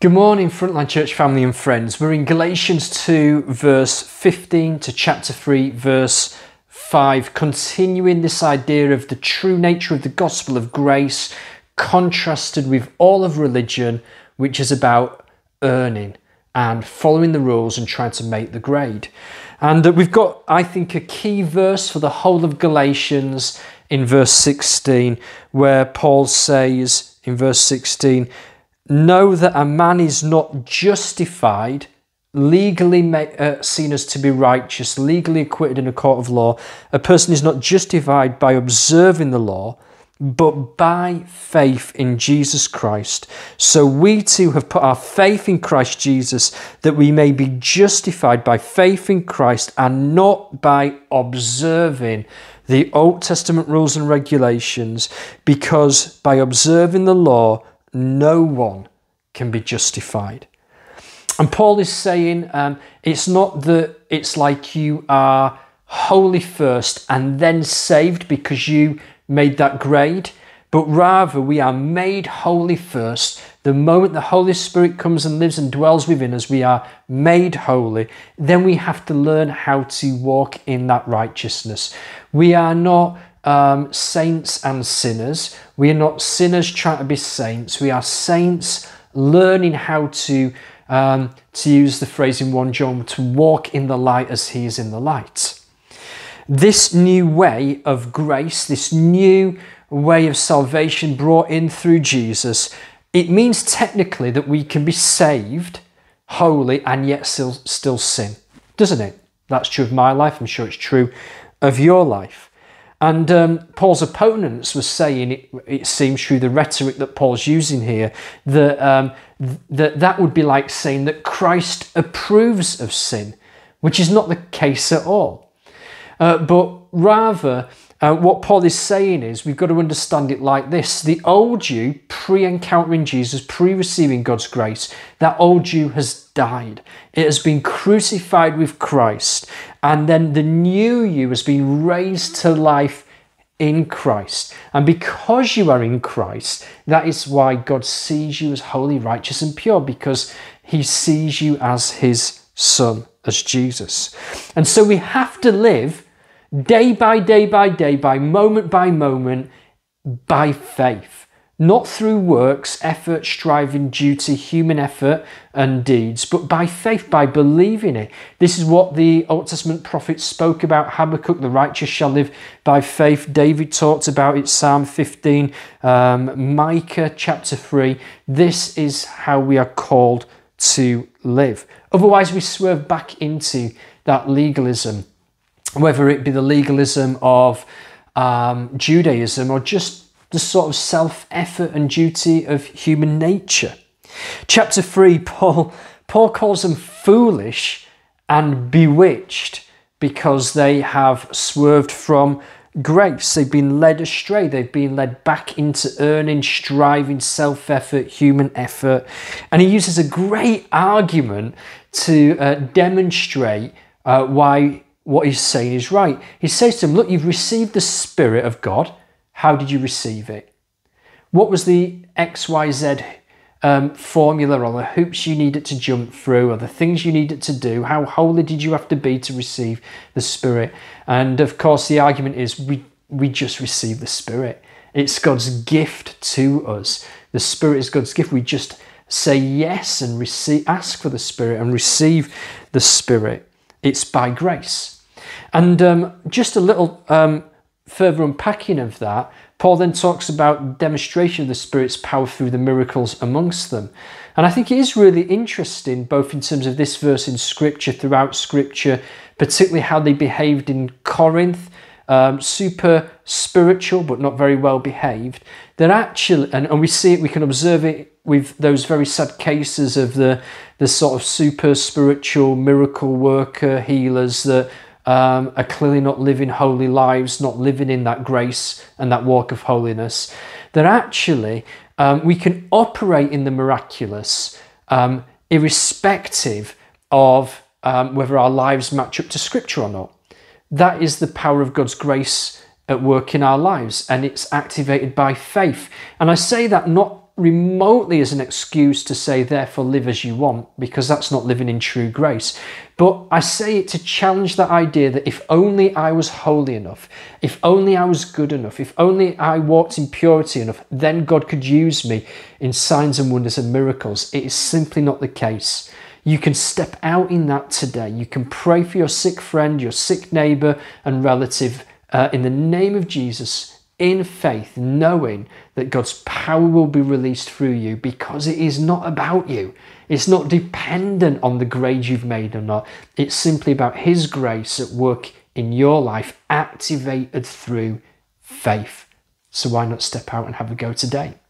Good morning, Frontline Church family and friends. We're in Galatians 2, verse 15 to chapter 3, verse 5, continuing this idea of the true nature of the gospel of grace contrasted with all of religion, which is about earning and following the rules and trying to make the grade. And we've got, I think, a key verse for the whole of Galatians in verse 16, where Paul says in verse 16, "Know that a man is not justified, legally seen as to be righteous, legally acquitted in a court of law. A person is not justified by observing the law, but by faith in Jesus Christ. So we too have put our faith in Christ Jesus, that we may be justified by faith in Christ and not by observing the Old Testament rules and regulations, because by observing the law, no one can be justified." And Paul is saying it's not that it's like you are holy first and then saved because you made that grade, but rather we are made holy first. The moment the Holy Spirit comes and lives and dwells within us, we are made holy. Then we have to learn how to walk in that righteousness. We are not saints and sinners. We are not sinners trying to be saints. We are saints learning how to use the phrase in 1 John, to walk in the light as he is in the light. This new way of grace, this new way of salvation brought in through Jesus, it means technically that we can be saved, holy, and yet still sin, doesn't it? That's true of my life. I'm sure it's true of your life. And Paul's opponents were saying, it seems through the rhetoric that Paul's using here, that that would be like saying that Christ approves of sin, which is not the case at all. But rather, what Paul is saying is we've got to understand it like this. The old you, pre-encountering Jesus, pre-receiving God's grace, that old you has died. It has been crucified with Christ. And then the new you has been raised to life in Christ. And because you are in Christ, that is why God sees you as holy, righteous and pure, because he sees you as his son, as Jesus. And so we have to live day by day by day, by moment, by faith. Not through works, effort, striving, duty, human effort and deeds, but by faith, by believing it. This is what the Old Testament prophets spoke about. Habakkuk, the righteous shall live by faith. David talked about it, Psalm 15, Micah chapter 3. This is how we are called to live. Otherwise, we swerve back into that legalism, whether it be the legalism of Judaism or just the sort of self-effort and duty of human nature. Chapter 3, Paul calls them foolish and bewitched because they have swerved from grace. They've been led astray. They've been led back into earning, striving, self-effort, human effort. And he uses a great argument to demonstrate why what he's saying is right. He says to them, look, you've received the Spirit of God. How did you receive it? What was the XYZ formula or the hoops you needed to jump through or the things you needed to do? How holy did you have to be to receive the Spirit? And of course, the argument is we just receive the Spirit. It's God's gift to us. The Spirit is God's gift. We just say yes and ask for the Spirit and receive the Spirit. It's by grace. And just a little further unpacking of that, Paul then talks about demonstration of the Spirit's power through the miracles amongst them. And I think it is really interesting, both in terms of this verse in Scripture, throughout Scripture, particularly how they behaved in Corinth, super spiritual but not very well behaved. That actually, and we see it, we can observe it with those very sad cases of the sort of super spiritual miracle worker healers that are clearly not living holy lives, not living in that grace and that walk of holiness, that actually we can operate in the miraculous irrespective of whether our lives match up to Scripture or not. That is the power of God's grace at work in our lives, and it's activated by faith. And I say that not remotely as an excuse to say, therefore live as you want, because that's not living in true grace. But I say it to challenge that idea that if only I was holy enough, if only I was good enough, if only I walked in purity enough, then God could use me in signs and wonders and miracles. It is simply not the case. You can step out in that today. You can pray for your sick friend, your sick neighbour and relative in the name of Jesus, in faith, knowing that God's power will be released through you, because it is not about you. It's not dependent on the grade you've made or not. It's simply about His grace at work in your life, activated through faith. So why not step out and have a go today?